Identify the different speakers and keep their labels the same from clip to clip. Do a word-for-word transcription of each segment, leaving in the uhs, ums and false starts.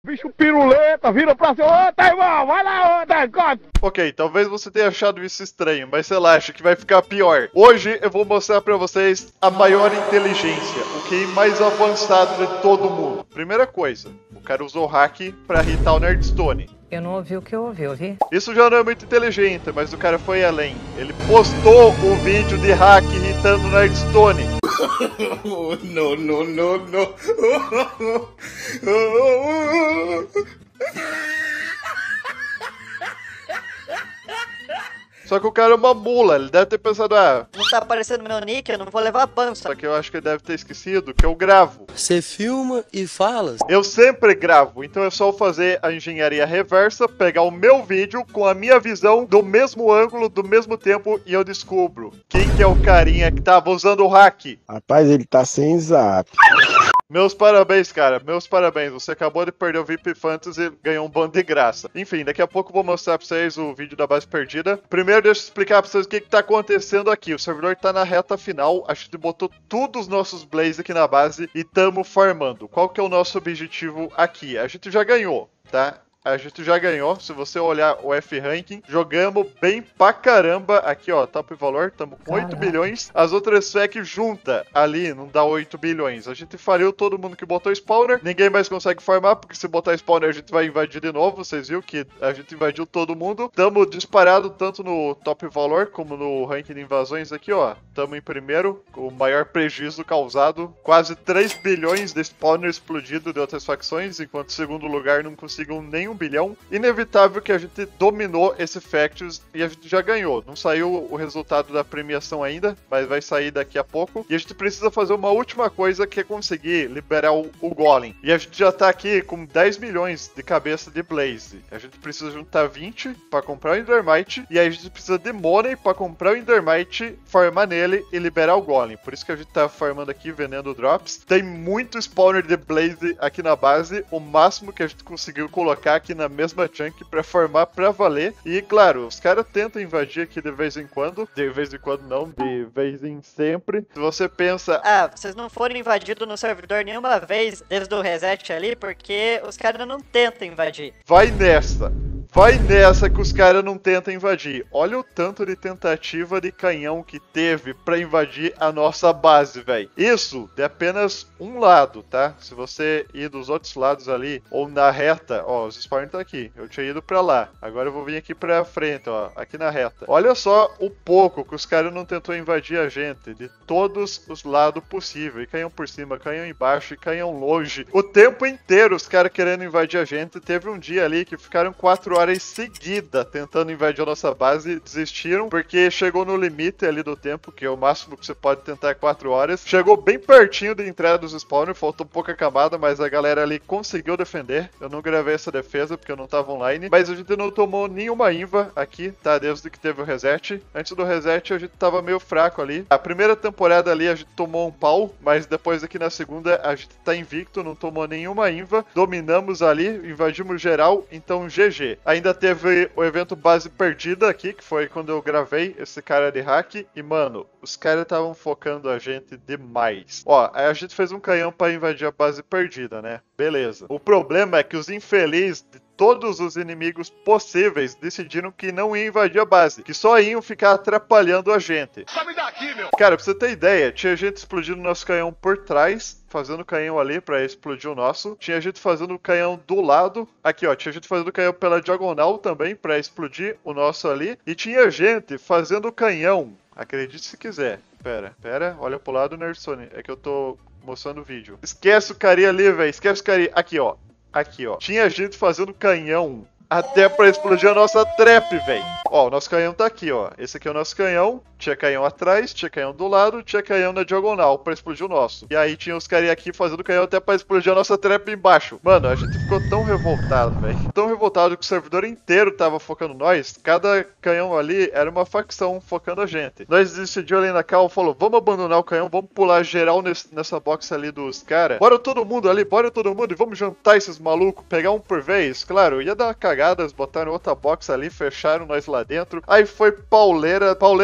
Speaker 1: Bicho piruleta, vira pra cima, ô, irmão, vai lá, ô, corta.
Speaker 2: Ok, talvez você tenha achado isso estranho, mas relaxa que vai ficar pior. Hoje eu vou mostrar pra vocês a maior inteligência, o Q I mais avançado de todo mundo. Primeira coisa, o cara usou hack pra irritar o Nerdstone.
Speaker 3: Eu não ouvi o que eu ouvi, ouvi?
Speaker 2: Isso já não é muito inteligente, mas o cara foi além. Ele postou o vídeo de hack irritando o Nerdstone.
Speaker 4: No, no, no, no.
Speaker 2: Só que o cara é uma mula, ele deve ter pensado, ah...
Speaker 5: Não tá aparecendo meu nick, eu não vou levar a pança.
Speaker 2: Só que eu acho que ele deve ter esquecido que eu gravo.
Speaker 6: Você filma e fala?
Speaker 2: Eu sempre gravo, então é só fazer a engenharia reversa, pegar o meu vídeo com a minha visão do mesmo ângulo, do mesmo tempo, e eu descubro quem que é o carinha que tava usando o hack.
Speaker 7: Rapaz, ele tá sem zap.
Speaker 2: Meus parabéns, cara. Meus parabéns. Você acabou de perder o V I P Fantasy e ganhou um bando de graça. Enfim, daqui a pouco eu vou mostrar pra vocês o vídeo da base perdida. Primeiro, deixa eu explicar pra vocês o que que tá acontecendo aqui. O servidor tá na reta final. A gente botou todos os nossos Blaze aqui na base e tamo farmando. Qual que é o nosso objetivo aqui? A gente já ganhou, tá? A gente já ganhou, se você olhar o F-Ranking, jogamos bem pra caramba. Aqui, ó, top valor, tamo com oito bilhões. As outras S E C junta ali, não dá oito bilhões. A gente faliu todo mundo que botou spawner. Ninguém mais consegue farmar, porque se botar spawner a gente vai invadir de novo. Vocês viram que a gente invadiu todo mundo. Tamo disparado tanto no top valor como no ranking de invasões aqui, ó. Tamo em primeiro, com o maior prejuízo causado. Quase três bilhões de spawner explodido de outras facções, enquanto em segundo lugar não conseguiam nenhum bilhão. Inevitável que a gente dominou esse Factions e a gente já ganhou. Não saiu o resultado da premiação ainda, mas vai sair daqui a pouco. E a gente precisa fazer uma última coisa, que é conseguir liberar o, o Golem. E a gente já tá aqui com dez milhões de cabeça de Blaze. A gente precisa juntar vinte para comprar o Endermite. E aí a gente precisa de Money para comprar o Endermite, farmar nele e liberar o Golem. Por isso que a gente tá farmando aqui, vendendo drops. Tem muito spawner de Blaze aqui na base. O máximo que a gente conseguiu colocar aqui na mesma chunk pra formar pra valer. E claro, os caras tentam invadir aqui de vez em quando. De vez em quando não, de vez em sempre. Se você pensa...
Speaker 5: Ah, vocês não foram invadidos no servidor nenhuma vez desde o reset ali, porque os caras não tentam invadir.
Speaker 2: Vai nessa! Vai nessa que os caras não tentam invadir. Olha o tanto de tentativa de canhão que teve pra invadir a nossa base, velho. Isso de apenas um lado, tá? Se você ir dos outros lados ali, ou na reta, ó, os spawners estão aqui. Eu tinha ido pra lá. Agora eu vou vir aqui pra frente, ó, aqui na reta. Olha só o pouco que os caras não tentou invadir a gente, de todos os lados possíveis. E canhão por cima, canhão embaixo e canhão longe. O tempo inteiro os caras querendo invadir a gente. Teve um dia ali que ficaram quatro horas seguida tentando invadir a nossa base e desistiram, porque chegou no limite ali do tempo, que é o máximo que você pode tentar é quatro horas. Chegou bem pertinho da entrada dos spawners, faltou pouca camada, mas a galera ali conseguiu defender. Eu não gravei essa defesa porque eu não tava online, mas a gente não tomou nenhuma inva aqui, tá? Desde que teve o reset. Antes do reset a gente tava meio fraco ali. A primeira temporada ali a gente tomou um pau, mas depois aqui na segunda a gente tá invicto, não tomou nenhuma inva. Dominamos ali, invadimos geral, então G G. Ainda teve o evento base perdida aqui, que foi quando eu gravei esse cara de hack. E, mano, os caras estavam focando a gente demais. Ó, aí a gente fez um canhão pra invadir a base perdida, né? Beleza. O problema é que os infelizes de todos os inimigos possíveis decidiram que não iam invadir a base, que só iam ficar atrapalhando a gente.
Speaker 1: Sabe daqui, meu!
Speaker 2: Cara, pra você ter ideia, tinha gente explodindo nosso canhão por trás, fazendo canhão ali pra explodir o nosso. Tinha gente fazendo o canhão do lado. Aqui, ó, tinha gente fazendo o canhão pela diagonal também pra explodir o nosso ali. E tinha gente fazendo o canhão, acredite se quiser. Pera, pera, olha pro lado, Nerdstone. É que eu tô mostrando o vídeo. Esquece o carinha ali, velho. Esquece o carinha. Aqui, ó. Aqui, ó. Tinha gente fazendo canhão até pra explodir a nossa trap, velho. Ó, o nosso canhão tá aqui, ó. Esse aqui é o nosso canhão. Tinha canhão atrás, tinha canhão do lado, tinha canhão na diagonal pra explodir o nosso. E aí tinha os caras aqui fazendo canhão até pra explodir a nossa trap embaixo. Mano, a gente ficou tão revoltado, velho. Tão revoltado que o servidor inteiro tava focando nós. Cada canhão ali era uma facção focando a gente. Nós decidimos ali na cal, falou, vamos abandonar o canhão, vamos pular geral nesse, nessa box ali dos caras. Bora todo mundo ali, bora todo mundo e vamos jantar esses malucos, pegar um por vez. Claro, ia dar uma cagada, botaram outra box ali, fecharam nós lá dentro. Aí foi pauleira, pauleira até o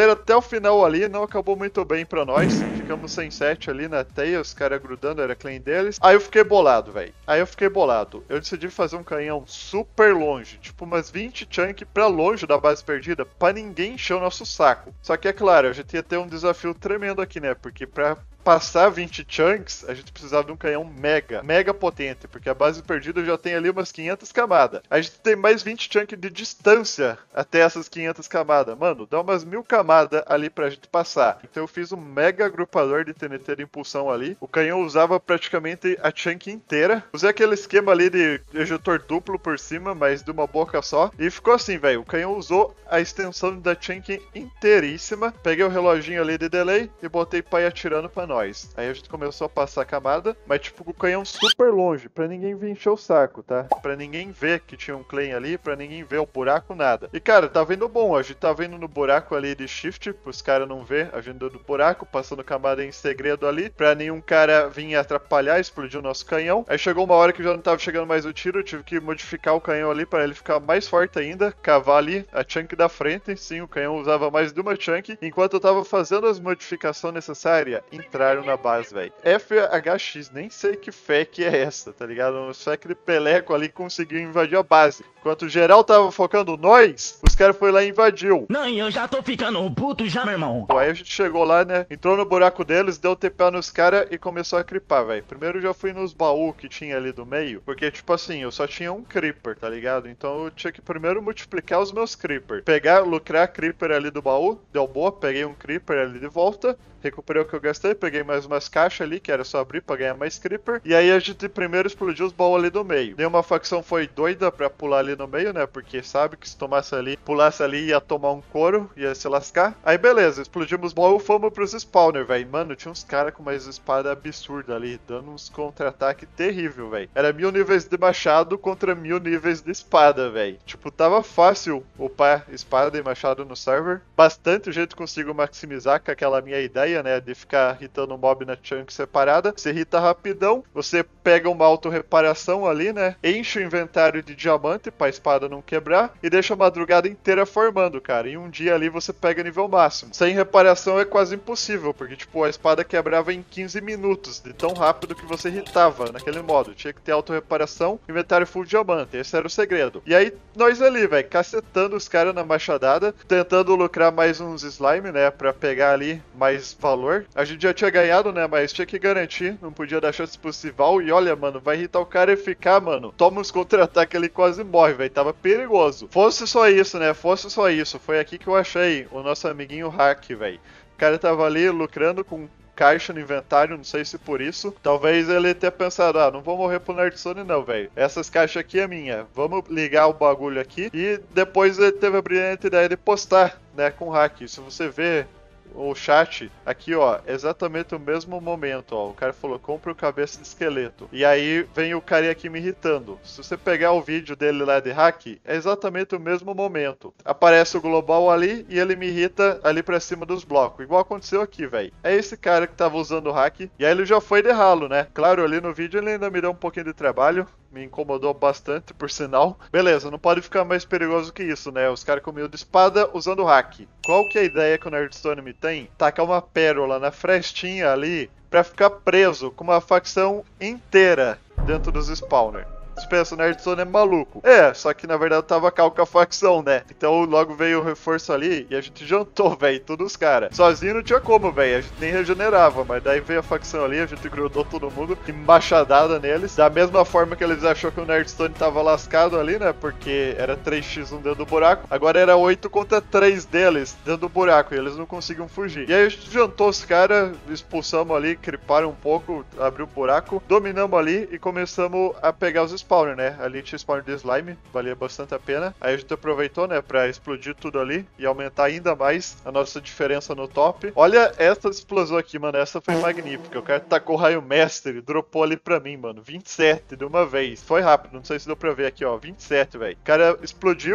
Speaker 2: final ali não acabou muito bem pra nós. Ficamos sem set ali na teia, os caras grudando, era clean deles. Aí eu fiquei bolado, velho. Aí eu fiquei bolado. Eu decidi fazer um canhão super longe, tipo umas vinte chunk pra longe da base perdida, pra ninguém encher o nosso saco. Só que é claro, a gente ia ter um desafio tremendo aqui, né? Porque pra passar vinte chunks, a gente precisava de um canhão mega, mega potente, porque a base perdida já tem ali umas quinhentas camadas. A gente tem mais vinte chunks de distância até essas quinhentas camadas. Mano, dá umas mil camadas ali pra gente passar. Então eu fiz um mega agrupador de T N T de impulsão ali. O canhão usava praticamente a chunk inteira. Usei aquele esquema ali de ejetor duplo por cima, mas de uma boca só. E ficou assim, velho. O canhão usou a extensão da chunk inteiríssima. Peguei o reloginho ali de delay e botei pra ir atirando pra nós. Aí a gente começou a passar a camada, mas tipo com o canhão super longe, pra ninguém vir encher o saco, tá? Pra ninguém ver que tinha um claim ali, pra ninguém ver o buraco, nada. E cara, tá vendo bom, a gente tá vendo no buraco ali de shift, pros caras não ver a gente do buraco, passando camada em segredo ali, pra nenhum cara vir atrapalhar, explodir o nosso canhão. Aí chegou uma hora que já não tava chegando mais o tiro, eu tive que modificar o canhão ali pra ele ficar mais forte ainda, cavar ali a chunk da frente. Sim, o canhão usava mais de uma chunk. Enquanto eu tava fazendo as modificações necessárias, entrar na base, velho. F H X, nem sei que fé que é essa, tá ligado? Um fé de peleco ali conseguiu invadir a base. Enquanto o geral tava focando nós, os caras foram lá e invadiu.
Speaker 8: Não, eu já tô ficando puto já, meu irmão.
Speaker 2: Aí a gente chegou lá, né? Entrou no buraco deles, deu T P nos caras e começou a cripar, velho. Primeiro eu já fui nos baús que tinha ali do meio, porque, tipo assim, eu só tinha um creeper, tá ligado? Então eu tinha que primeiro multiplicar os meus creeper. Pegar, lucrar creeper ali do baú, deu boa, peguei um creeper ali de volta. Recuperei o que eu gastei, peguei mais umas caixas ali, que era só abrir pra ganhar mais creeper. E aí a gente primeiro explodiu os baús ali do meio. Nenhuma facção foi doida pra pular ali no meio, né? Porque sabe que se tomasse ali, pulasse ali, ia tomar um couro, ia se lascar. Aí beleza, explodimos os baús, fomos pros spawner, velho. Mano, tinha uns caras com umas espadas absurdas ali, dando uns contra-ataque terrível, velho. Era mil níveis de machado contra mil níveis de espada, velho. Tipo, tava fácil upar espada e machado no server. Bastante gente conseguiu maximizar com aquela minha ideia, né, de ficar hitando o mob na chunk separada. Você hita rapidão, você pega uma auto-reparação ali, né, enche o inventário de diamante pra espada não quebrar e deixa a madrugada inteira formando, cara. Em um dia ali você pega nível máximo. Sem reparação é quase impossível, porque, tipo, a espada quebrava em quinze minutos, de tão rápido que você hitava naquele modo. Tinha que ter auto-reparação, inventário full diamante, esse era o segredo. E aí, nós ali, velho, cacetando os caras na machadada, tentando lucrar mais uns slime, né, pra pegar ali mais valor. A gente já tinha ganhado, né, mas tinha que garantir, não podia dar chance pro Sival. E olha, mano, vai irritar o cara e ficar, mano, toma uns contra-ataques, ele quase morre, velho, tava perigoso. Fosse só isso, né, fosse só isso, foi aqui que eu achei o nosso amiguinho Hack, velho. O cara tava ali lucrando com caixa no inventário, não sei se por isso. Talvez ele tenha pensado, ah, não vou morrer pro Nerdsone não, velho. Essas caixas aqui é minha. Vamos ligar o bagulho aqui. E depois ele teve a brilhante ideia de postar, né, com hack. Se você ver o chat, aqui ó, exatamente o mesmo momento, ó, o cara falou, compra o cabeça de esqueleto, e aí vem o cara aqui me irritando. Se você pegar o vídeo dele lá de hack, é exatamente o mesmo momento, aparece o global ali, e ele me irrita ali pra cima dos blocos, igual aconteceu aqui, velho. É esse cara que tava usando o hack, e aí ele já foi de ralo, né, claro, ali no vídeo ele ainda me deu um pouquinho de trabalho, me incomodou bastante, por sinal. Beleza, não pode ficar mais perigoso que isso, né? Os caras comiam de espada usando hack. Qual que é a ideia que o Nerdstone me tem? Tacar uma pérola na frestinha ali pra ficar preso com uma facção inteira dentro dos spawners. Você pensa, o Nerdstone é maluco. É, só que na verdade tava cal com a facção, né? Então logo veio o reforço ali e a gente jantou, velho, todos os caras. Sozinho não tinha como, velho, a gente nem regenerava. Mas daí veio a facção ali, a gente grudou todo mundo e machadada neles. Da mesma forma que eles achou que o Nerdstone tava lascado ali, né? Porque era três por um dentro do buraco. Agora era oito contra três deles dentro do buraco e eles não conseguiam fugir. E aí a gente jantou os caras, expulsamos ali, criparam um pouco, abriu o buraco, dominamos ali e começamos a pegar os spawner, né? Ali tinha spawner de slime, valia bastante a pena. Aí a gente aproveitou, né, pra explodir tudo ali e aumentar ainda mais a nossa diferença no top. Olha essa explosão aqui, mano, essa foi magnífica. O cara tacou raio mestre, dropou ali pra mim, mano, vinte e sete de uma vez. Foi rápido, não sei se deu pra ver aqui, ó, vinte e sete, velho. O cara explodiu,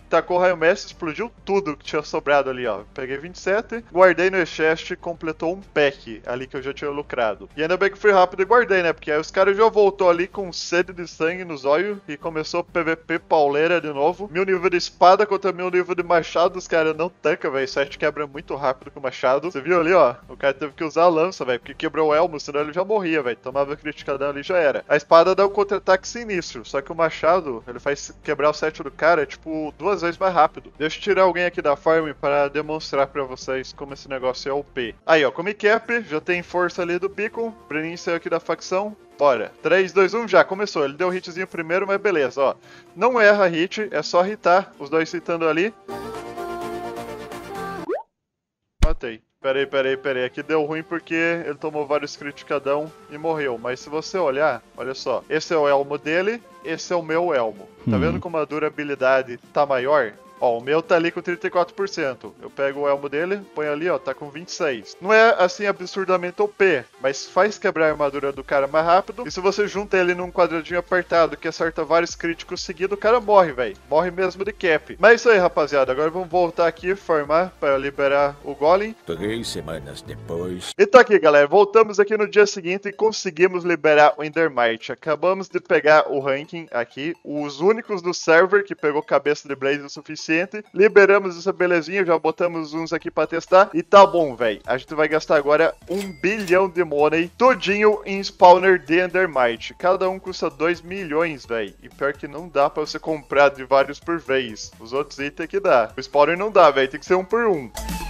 Speaker 2: tacou raio mestre, explodiu tudo que tinha sobrado ali, ó. Peguei vinte e sete, guardei no chest, completou um pack ali que eu já tinha lucrado. E ainda bem que fui rápido e guardei, né? Porque aí os caras já voltou ali com sede de sangue nos olhos e começou P V P pauleira de novo. Meu nível de espada contra meu nível de machado, os caras não tancam, velho. O sete quebra muito rápido com o machado. Você viu ali, ó? O cara teve que usar a lança, velho, porque quebrou o elmo, senão ele já morria, velho. Tomava criticadão ali já era. A espada dá um contra-ataque sinistro, só que o machado, ele faz quebrar o set do cara, tipo, duas vezes mais rápido. Deixa eu tirar alguém aqui da farm para demonstrar pra vocês como esse negócio é O P. Aí, ó, come cap, já tem força ali do Beacon. Breninho saiu aqui da facção. Bora. três, dois, um, já começou. Ele deu hitzinho primeiro, mas beleza, ó. Não erra hit, é só hitar. Os dois hitando ali. Matei. Peraí, peraí, peraí. Aqui deu ruim porque ele tomou vários criticadão e morreu. Mas se você olhar, olha só. Esse é o elmo dele, esse é o meu elmo. Tá vendo como a durabilidade tá maior? Ó, o meu tá ali com trinta e quatro por cento. Eu pego o elmo dele, põe ali, ó, tá com vinte e seis. Não é, assim, absurdamente O P, mas faz quebrar a armadura do cara mais rápido. E se você junta ele num quadradinho apertado que acerta vários críticos seguidos, o cara morre, velho. Morre mesmo de cap. Mas é isso aí, rapaziada. Agora vamos voltar aqui, formar, para liberar o Golem.
Speaker 4: Três semanas depois.
Speaker 2: E tá aqui, galera. Voltamos aqui no dia seguinte e conseguimos liberar o Endermite. Acabamos de pegar o ranking aqui. Os únicos do server que pegou cabeça de Blaze o suficiente. Liberamos essa belezinha, já botamos uns aqui pra testar. E tá bom, velho. A gente vai gastar agora um bilhão de money todinho em spawner de Endermite. Cada um custa dois milhões, velho. E pior que não dá pra você comprar de vários por vez. Os outros itens que dá. O spawner não dá, velho. Tem que ser um por um.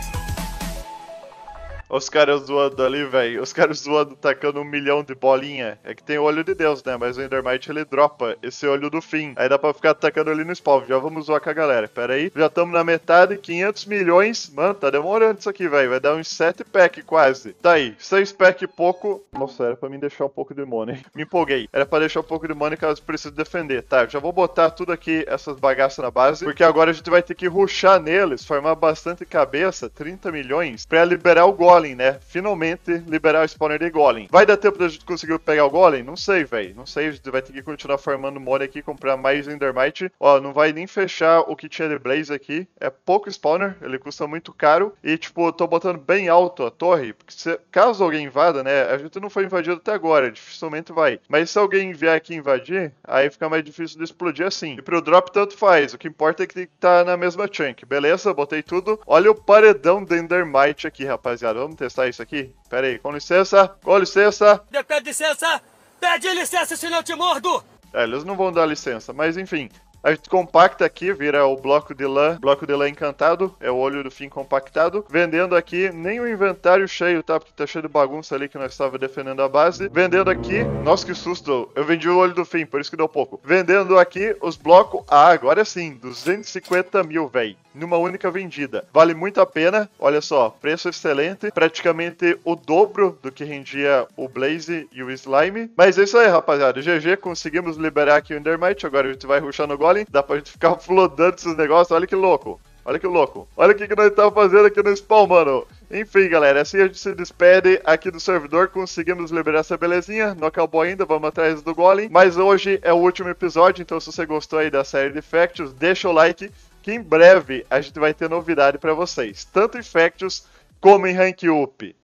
Speaker 2: Os caras zoando ali, velho. Os caras zoando, tacando um milhão de bolinha. É que tem o olho de Deus, né? Mas o Endermite, ele dropa esse olho do fim. Aí dá pra ficar atacando ali no spawn. Já vamos zoar com a galera. Pera aí. Já estamos na metade. quinhentos milhões. Mano, tá demorando isso aqui, velho. Vai dar uns sete pack quase. Tá aí. seis pack e pouco. Nossa, era pra mim deixar um pouco de money. Me empolguei. Era pra deixar um pouco de money caso precise defender. Tá, já vou botar tudo aqui, essas bagaças na base. Porque agora a gente vai ter que rushar neles. Formar bastante cabeça. trinta milhões. Pra liberar o Golem. Né? Finalmente liberar o spawner de Golem. Vai dar tempo da gente conseguir pegar o Golem? Não sei, velho. Não sei, a gente vai ter que continuar formando money aqui, comprar mais Endermite. Ó, não vai nem fechar o que tinha de Blaze aqui. É pouco spawner, ele custa muito caro. E, tipo, eu tô botando bem alto a torre, porque se, caso alguém invada, né? A gente não foi invadido até agora, dificilmente vai. Mas se alguém vier aqui invadir, aí fica mais difícil de explodir assim. E pro drop tanto faz, o que importa é que tá na mesma chunk. Beleza, botei tudo. Olha o paredão de Endermite aqui, rapaziada. Vamos testar isso aqui? Pera aí, com licença, com licença.
Speaker 6: Pede licença! Pede licença, senão eu te mordo!
Speaker 2: É, eles não vão dar licença, mas enfim. A gente compacta aqui, vira o bloco de lã, bloco de lã encantado, é o olho do fim compactado. Vendendo aqui, nem o inventário cheio, tá? Porque tá cheio de bagunça ali que nós estávamos defendendo a base. Vendendo aqui, nossa que susto, eu vendi o olho do fim, por isso que deu pouco. Vendendo aqui os blocos, ah, agora sim, duzentos e cinquenta mil, velho. Numa única vendida. Vale muito a pena, olha só, preço excelente, praticamente o dobro do que rendia o Blaze e o Slime. Mas é isso aí, rapaziada, G G, conseguimos liberar aqui o Endermite, agora a gente vai rushar no Golem, dá pra gente ficar flodando esses negócios, olha que louco. Olha que louco. Olha o que, que nós estamos fazendo aqui no spawn, mano. Enfim, galera, assim a gente se despede aqui do servidor. Conseguimos liberar essa belezinha. Não acabou ainda, vamos atrás do Golem. Mas hoje é o último episódio, então se você gostou aí da série de Factions, deixa o like, que em breve a gente vai ter novidade pra vocês. Tanto em Factions como em Rank Up.